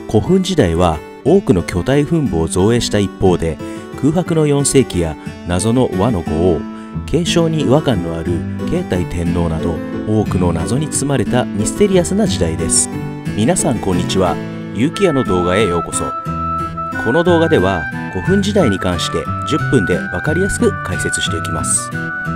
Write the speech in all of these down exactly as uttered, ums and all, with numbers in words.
古墳時代は多くの巨大墳墓を造営した一方で、空白のよん世紀や謎の倭の五王、継承に違和感のある慶太天皇など、多くの謎に包まれたミステリアスな時代です。皆さんこんにちは。結城屋の動画へようこそ。この動画では古墳時代に関してじゅっぷんで分かりやすく解説していきます。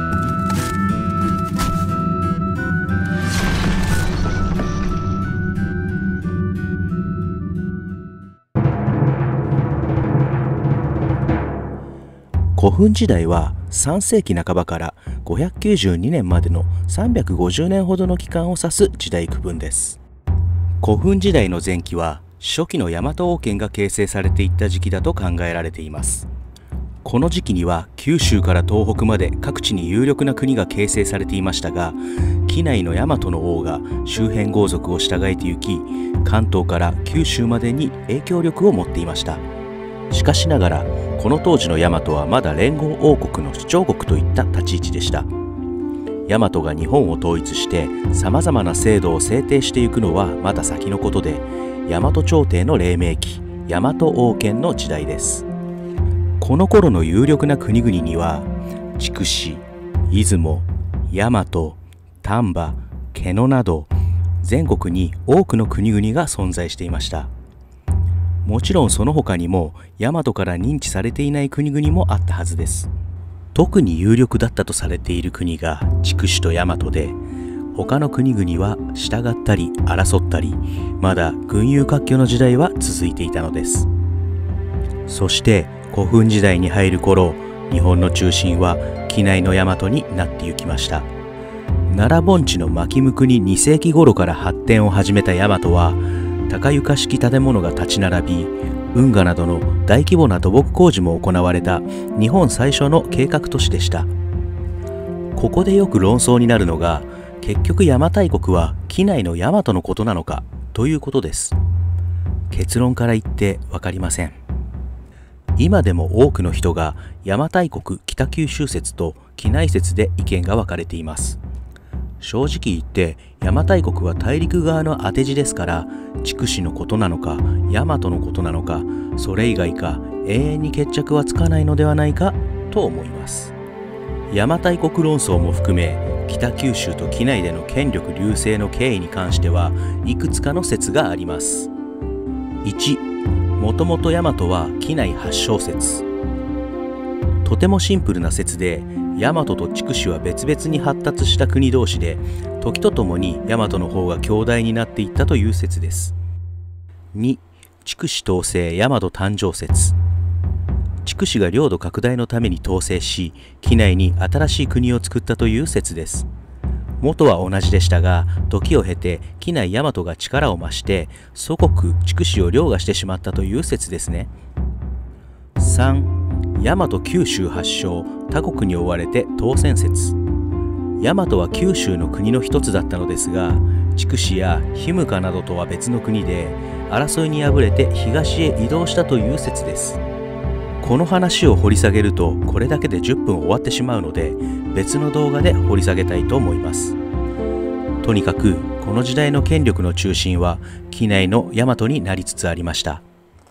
古墳時代はさん世紀半ばからごひゃくきゅうじゅうにねんまでのさんびゃくごじゅうねんほどの期間を指す時代区分です。古墳時代の前期は初期の大和王権が形成されていった時期だと考えられています。この時期には九州から東北まで各地に有力な国が形成されていましたが、畿内の大和の王が周辺豪族を従えて行き、関東から九州までに影響力を持っていました。しかしながらこの当時の大和はまだ連合王国の主張国といった立ち位置でした。大和が日本を統一してさまざまな制度を制定していくのはまだ先のことで、大和朝廷の黎明期、大和王権の時代です。この頃の有力な国々には筑紫、出雲、大和、丹波、毛野など全国に多くの国々が存在していました。もちろんその他にも大和から認知されていない国々もあったはずです。特に有力だったとされている国が筑紫と大和で、他の国々は従ったり争ったり、まだ群雄割拠の時代は続いていたのです。そして古墳時代に入る頃、日本の中心は畿内の大和になってゆきました。奈良盆地の牧向にに世紀頃から発展を始めた大和は、高床式建物が立ち並び、運河などの大規模な土木工事も行われた日本最初の計画都市でした。ここでよく論争になるのが、結局邪馬台国は畿内の大和のことなのかということです。結論から言って分かりません。今でも多くの人が邪馬台国北九州説と畿内説で意見が分かれています。正直言って邪馬台国は大陸側の当て字ですから、筑紫のことなのか大和のことなのか、それ以外か永遠に決着はつかないのではないかと思います。邪馬台国論争も含め、北九州と畿内での権力隆盛の経緯に関してはいくつかの説があります。いち、もともと大和は畿内発祥説。とてもシンプルな説で、大和と筑紫は別々に発達した国同士で、時とともに大和の方が強大になっていったという説です。に、筑紫統制大和誕生説。筑紫が領土拡大のために統制し、畿内に新しい国を作ったという説です。元は同じでしたが、時を経て畿内大和が力を増して祖国筑紫を凌駕してしまったという説ですね。さん、大和九州発祥、他国に追われて当選説。大和は九州の国の一つだったのですが、筑紫や氷武などとは別の国で、争いに敗れて東へ移動したという説です。この話を掘り下げるとこれだけでじゅっぷん終わってしまうので、別の動画で掘り下げたいと思います。とにかくこの時代の権力の中心は畿内の大和になりつつありました。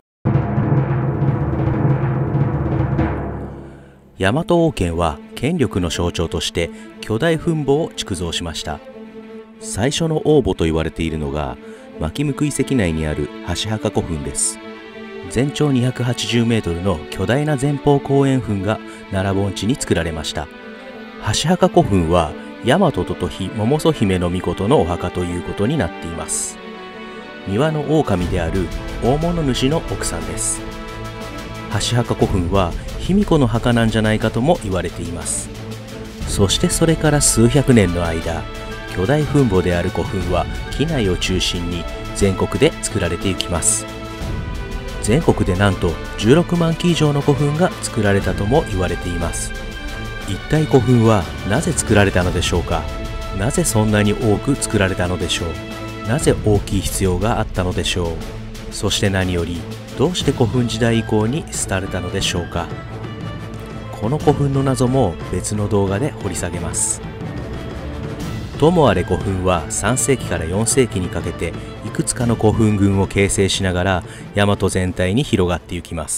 大和王権は権力の象徴として巨大墳墓を築造しました。最初の王墓と言われているのが牧向遺跡内にある箸墓古墳です。全長にひゃくはちじゅうメートルの巨大な前方後円墳が奈良盆地に作られました。箸墓古墳は大和ととひ百曽姫の命のお墓ということになっています。庭の狼である大物主の奥さんです。箸墓古墳は卑弥呼の墓なんじゃないかとも言われています。そしてそれから数百年の間、巨大墳墓である古墳は畿内を中心に全国で作られていきます。全国でなんとじゅうろくまん基以上の古墳が作られたとも言われています。一体古墳はなぜ作られたのでしょうか。なぜそんなに多く作られたのでしょう。なぜ大きい必要があったのでしょう。そして何より、どうして古墳時代以降に廃れたのでしょうか。この古墳の謎も別の動画で掘り下げます。 ともあれ古墳はさん世紀からよん世紀にかけていくつかの古墳群を形成しながら大和全体に広がっていきます。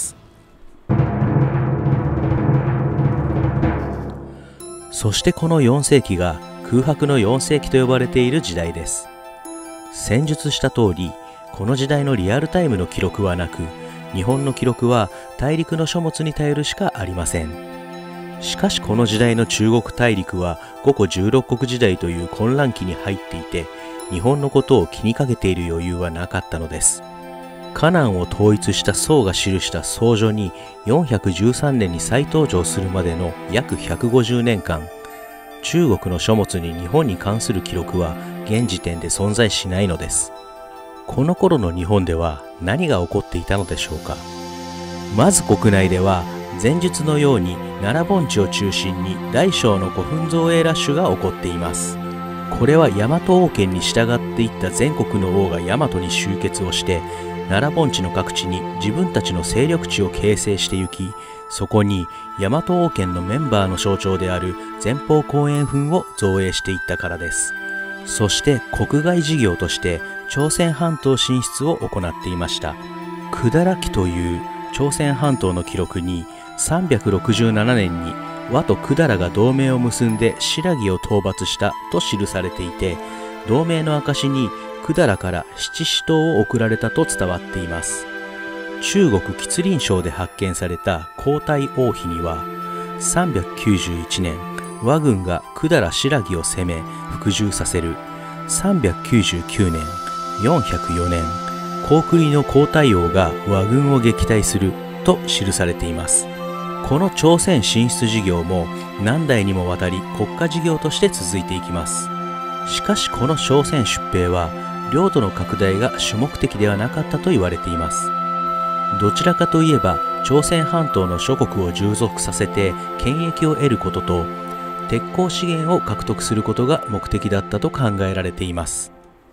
そしてこのよん世紀が空白のよん世紀と呼ばれている時代です。先述した通り、この時代のリアルタイムの記録はなく、日本の記録は大陸の書物に頼るしかありません。しかしこの時代の中国大陸は五胡十六国時代という混乱期に入っていて、日本のことを気にかけている余裕はなかったのです。迦南を統一した宋が記した宋書によんひゃくじゅうさんねんに再登場するまでの約ひゃくごじゅうねんかん、中国の書物に日本に関する記録は現時点で存在しないのです。この頃の日本では何が起こっていたのでしょうか。まず国内では前述のように奈良盆地を中心に大小の古墳造営ラッシュが起こっています。これは大和王権に従っていった全国の王が大和に集結をして奈良盆地の各地に自分たちの勢力地を形成してゆき、そこに大和王権のメンバーの象徴である前方後円墳を造営していったからです。そして国外事業として朝鮮半島進出を行っていました。百済記という朝鮮半島の記録にさんびゃくろくじゅうななねんに倭と百済が同盟を結んで新羅を討伐したと記されていて、同盟の証に百済から七支刀を贈られたと伝わっています。中国吉林省で発見された皇太王碑にはさんびゃくきゅうじゅういちねん倭軍が百済新羅を攻め服従させる、さんびゃくきゅうじゅうきゅうねん、よんひゃくよねん高句麗の皇太王が倭軍を撃退すると記されています。この朝鮮進出事業も何代にもわたり国家事業として続いていきます。しかしこの朝鮮出兵は領土の拡大が主目的ではなかったと言われています。どちらかといえば朝鮮半島の諸国を従属させて権益を得ることと鉄鋼資源を獲得することが目的だったと考えられています。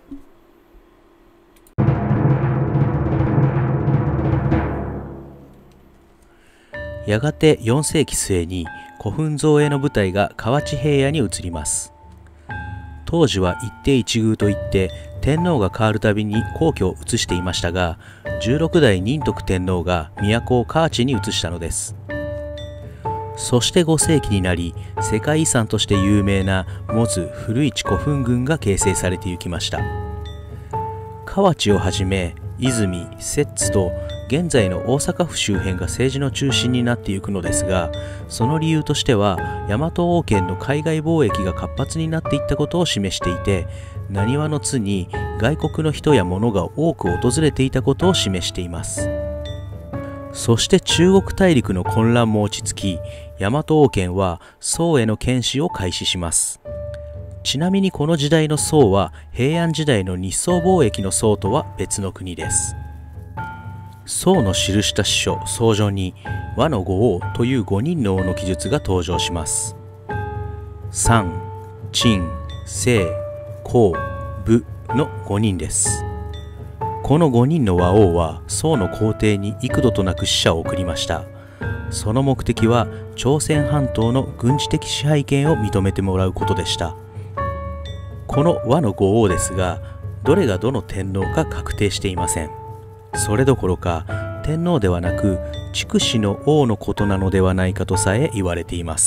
やがてよん世紀末に古墳造営の部隊が河内平野に移ります。当時は一帝一宮といって天皇が変わるたびに皇居を移していましたが、じゅうろく代仁徳天皇が都を河内に移したのです。そしてご世紀になり、世界遺産として有名なモズ古市古墳群が形成されていきました。河内をはじめ泉、摂津と現在の大阪府周辺が政治の中心になっていくのですが、その理由としては大和王権の海外貿易が活発になっていったことを示していて、難波の津に外国の人や物が多く訪れていたことを示しています。そして中国大陸の混乱も落ち着き、大和王権は宋への検視を開始します。ちなみにこの時代の宋は平安時代の日宋貿易の宋とは別の国です。宋の記した史書宋書に倭の五王というごにんの王の記述が登場します。三、陳、清、孔、武のごにんです。このごにんの倭王は宋の皇帝に幾度となく使者を送りました。その目的は朝鮮半島の軍事的支配権を認めてもらうことでした。この倭の五王ですが、どれがどの天皇か確定していません。それどころか天皇ではなく筑紫の王のことなのではないかとさえ言われています。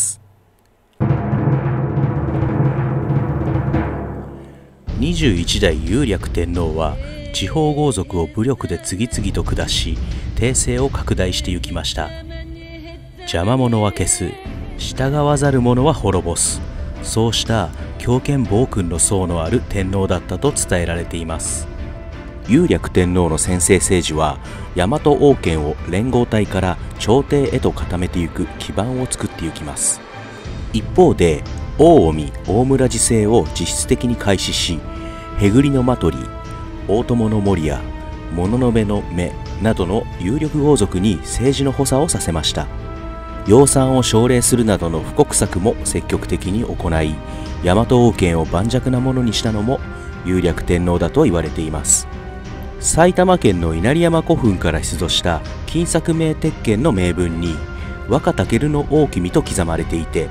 にじゅういち代雄略天皇は地方豪族を武力で次々と下し帝政を拡大していきました。邪魔者は消す、従わざる者は滅ぼす、そうした強権暴君の層のある天皇だったと伝えられています。雄略天皇の専制政治は大和王権を連合体から朝廷へと固めていく基盤を作っていきます。一方で大臣大村治政を実質的に開始し、へぐりのマトリ、大友の守屋、物の部の目などの有力豪族に政治の補佐をさせました。養蚕を奨励するなどの布告策も積極的に行い、大和王権を盤石なものにしたのも雄略天皇だと言われています。埼玉県の稲荷山古墳から出土した金作明鉄剣の銘文に和歌武の大君と刻まれていて、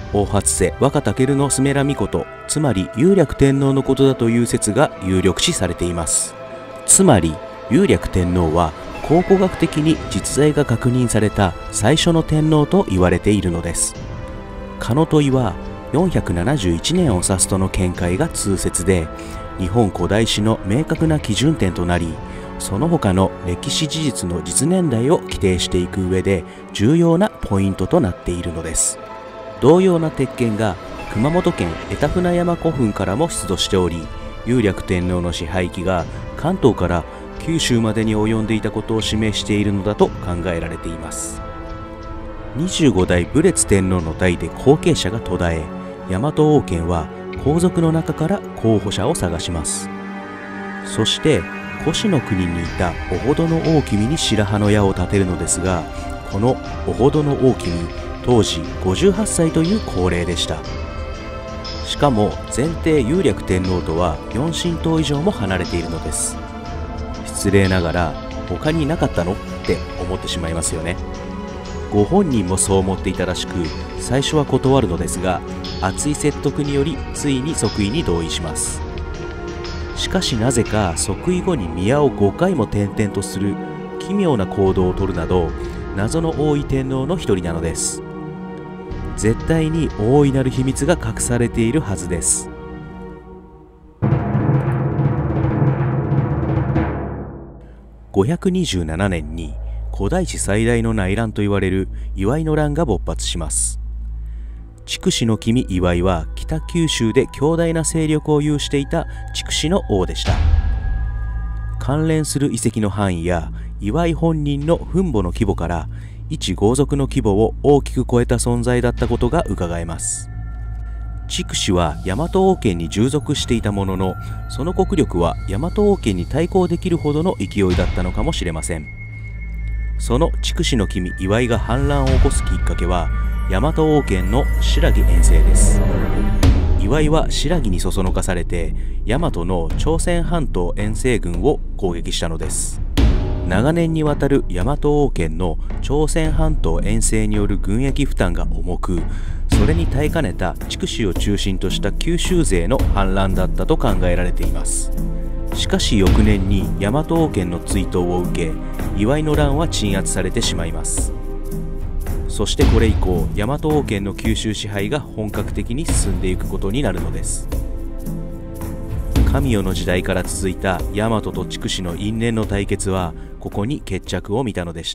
大初瀬若武のスメラミコト、つまり雄略天皇のことだという説が有力視されています。つまり雄略天皇は考古学的に実在が確認された最初の天皇と言われているのです。かの問いはよんひゃくななじゅういちねんを指すとの見解が通説で、日本古代史の明確な基準点となり、その他の歴史事実の実年代を規定していく上で重要なポイントとなっているのです。同様な鉄剣が熊本県江田船山古墳からも出土しており、雄略天皇の支配期が関東から九州までに及んでいたことを示しているのだと考えられています。にじゅうごだい武烈天皇の代で後継者が途絶え、大和王権は皇族の中から候補者を探します。そして越の国にいたおほどの大君に白羽の矢を立てるのですが、このおほどの大君、当時ごじゅうはっさいという高齢でした。しかも前帝雄略天皇とはよん親等以上も離れているのです。失礼ながら他にいなかったのって思ってしまいますよね。ご本人もそう思っていたらしく、最初は断るのですが、熱い説得によりついに即位に同意します。しかしなぜか即位後に宮をごかいも転々とする奇妙な行動をとるなど、謎の多い天皇の一人なのです。絶対に大いなる秘密が隠されているはずです。ごひゃくにじゅうななねんに古代史最大の内乱と言われる磐井の乱が勃発します。筑紫の君磐井は北九州で強大な勢力を有していた筑紫の王でした。関連する遺跡の範囲や磐井本人の墳墓の規模から一豪族の規模を大きく超えた存在だったことがうかがえます。筑紫は大和王権に従属していたものの、その国力は大和王権に対抗できるほどの勢いだったのかもしれません。その筑紫の君磐井が反乱を起こすきっかけは、大和王権の新羅遠征です。磐井は新羅にそそのかされて大和の朝鮮半島遠征軍を攻撃したのです。長年にわたる大和王権の朝鮮半島遠征による軍役負担が重く、それに耐えかねた筑紫を中心とした九州勢の反乱だったと考えられています。しかし翌年に大和王権の追討を受け、磐井の乱は鎮圧されてしまいます。そしてこれ以降、大和王権の九州支配が本格的に進んでいくことになるのです。神代の時代から続いた大和と筑紫の因縁の対決はここに決着を見たのでした。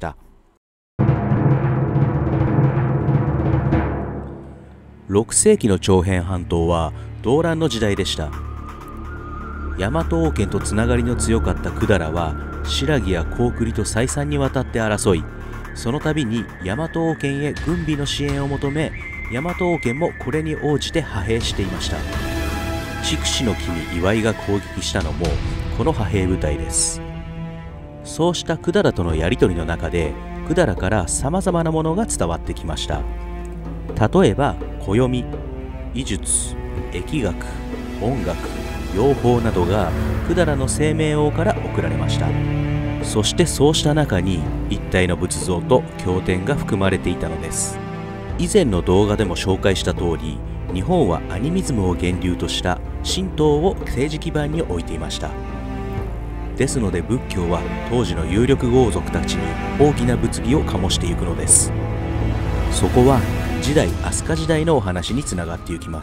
ろくせいきの長辺半島は動乱の時代でした。大和王権とつながりの強かった百済は新羅や高句麗と再三にわたって争い、その度に大和王権へ軍備の支援を求め、大和王権もこれに応じて派兵していました。筑紫の君磐井が攻撃したのもこの派兵部隊です。そうした百済とのやり取りの中で、百済からさまざまなものが伝わってきました。例えば暦、医術、疫学、音楽、養蜂などが百済の清明王から贈られました。そしてそうした中に一体の仏像と経典が含まれていたのです。以前の動画でも紹介した通り、日本はアニミズムを源流とした神道を政治基盤に置いていました。ですので仏教は当時の有力豪族たちに大きな物議を醸していくのです。そこは次代飛鳥時代のお話につながっていきます。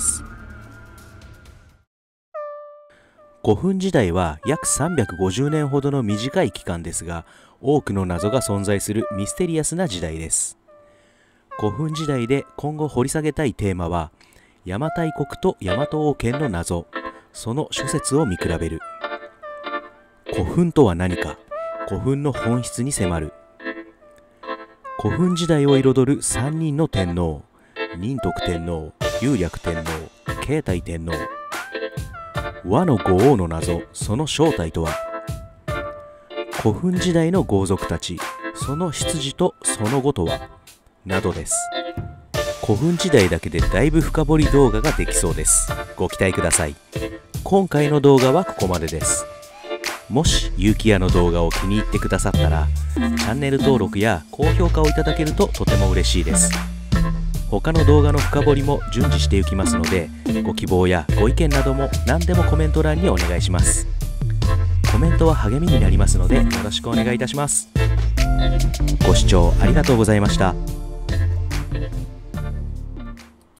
古墳時代は約さんびゃくごじゅうねんほどの短い期間ですが、多くの謎が存在するミステリアスな時代です。古墳時代で今後掘り下げたいテーマは、邪馬台国と大和王権の謎、その諸説を見比べる。古墳とは何か、古墳の本質に迫る。古墳時代を彩るさんにんの天皇、仁徳天皇、雄略天皇、慶太天皇。倭の五王の謎、その正体とは。古墳時代の豪族たち、その出自とその後とは、などです。古墳時代だけでだいぶ深掘り動画ができそうです。ご期待ください。今回の動画はここまでです。もしゆうきやの動画を気に入ってくださったら、チャンネル登録や高評価をいただけるととても嬉しいです。 他の動画の深掘りも順次していきますので、ご希望やご意見なども何でもコメント欄にお願いします。コメントは励みになりますのでよろしくお願いいたします。ご視聴ありがとうございました。